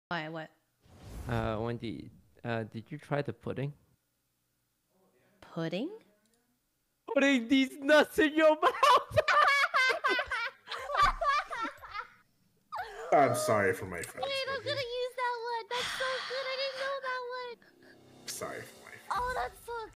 Why? What? Wendy, did you try the pudding? Pudding? Putting these nuts in your mouth! I'm sorry for my friends. Wait, I'm gonna use that one. That's so good. I didn't know that one. Sorry for my friends. Oh, that's so